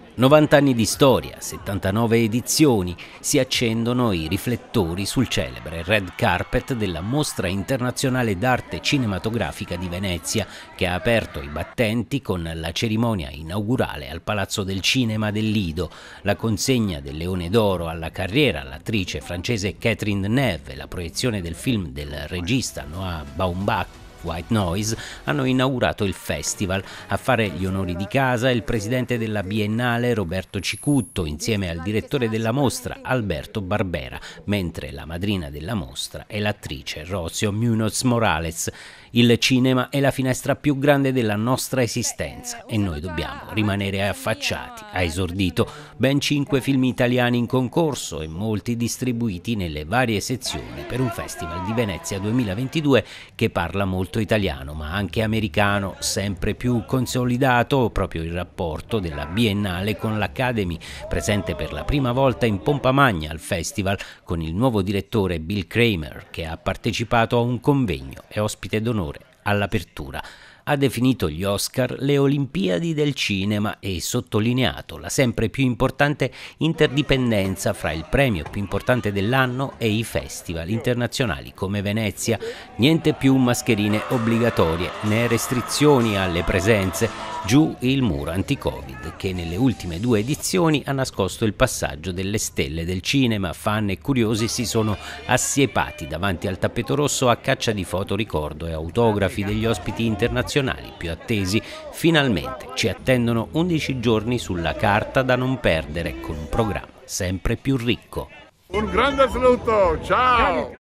90 anni di storia, 79 edizioni, si accendono i riflettori sul celebre red carpet della Mostra Internazionale d'Arte Cinematografica di Venezia, che ha aperto i battenti con la cerimonia inaugurale al Palazzo del Cinema del Lido, la consegna del Leone d'Oro alla carriera all'attrice francese Catherine Deneuve e la proiezione del film del regista Noah Baumbach, White Noise, hanno inaugurato il festival. A fare gli onori di casa il presidente della Biennale Roberto Cicutto insieme al direttore della mostra Alberto Barbera, mentre la madrina della mostra è l'attrice Rocío Muñoz Morales. Il cinema è la finestra più grande della nostra esistenza e noi dobbiamo rimanere affacciati, ha esordito. Ben 5 film italiani in concorso e molti distribuiti nelle varie sezioni per un Festival di Venezia 2022 che parla molto italiano ma anche americano, sempre più consolidato proprio il rapporto della Biennale con l'Academy, presente per la prima volta in pompa magna al festival con il nuovo direttore Bill Kramer, che ha partecipato a un convegno e ospite d'onore all'apertura. Ha definito gli Oscar le Olimpiadi del cinema e sottolineato la sempre più importante interdipendenza fra il premio più importante dell'anno e i festival internazionali come Venezia. Niente più mascherine obbligatorie né restrizioni alle presenze. Giù il muro anti-Covid che nelle ultime 2 edizioni ha nascosto il passaggio delle stelle del cinema. Fan e curiosi si sono assiepati davanti al tappeto rosso a caccia di foto ricordo e autografi degli ospiti internazionali più attesi. Finalmente ci attendono 11 giorni sulla carta da non perdere, con un programma sempre più ricco. Un grande saluto, ciao!